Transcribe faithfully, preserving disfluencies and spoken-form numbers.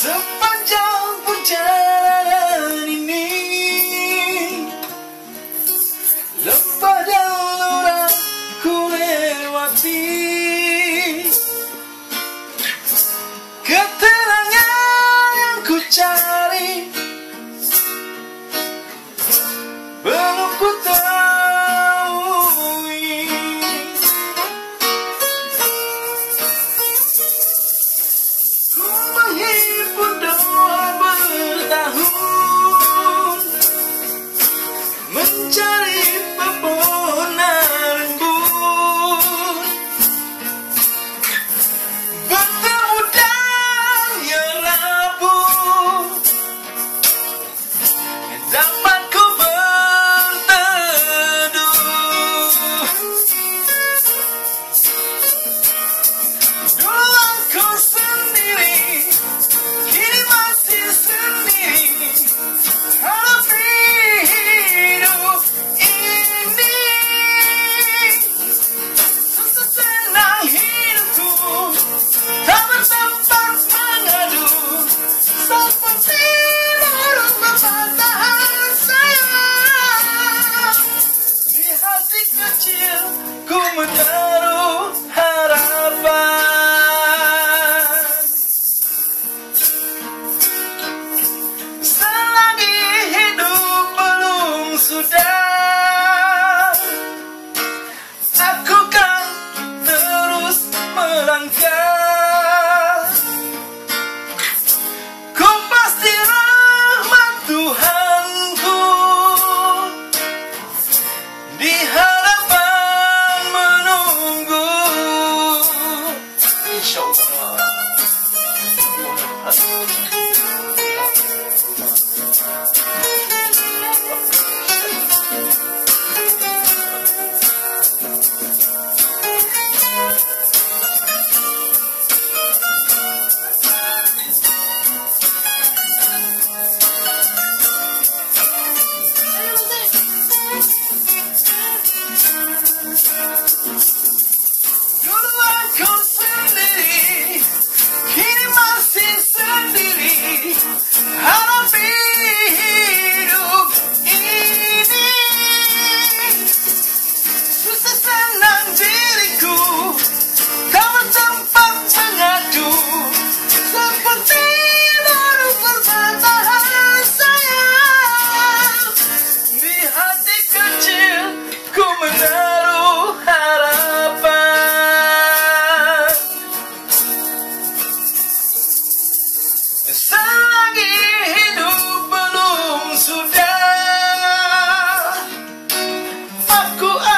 Sepanjang perjalanan ini, lembah dan lurah ku lewati, keterangan yang ku cari belum ku temui. Ku menghimpun doa bertahun, mencari pepohonan rimbun, bertemu dan yang rapuh, dapat ku berteduh. Dulu aku sendiri, kini masih sendiri, hadapi hidup ini. Susah senang hidupku, tak bertempat mengadu, seperti burung berpatahan sayap. Di hati kecil ku menaruh harapan. Selagi hidup belum sudah, aku kan terus melangkah. Ku pasti rahmat Tuhanku di hadapan menunggu. InsyaAllah. Dulu aku sendiri, kini masih sendiri, hadapi hidup ini. Susah senang diriku, tak bertempat mengadu, seperti burung berpatahan sayap. Di hati kecil ku menaruh harapan. Selagi hidup belum sudah, aku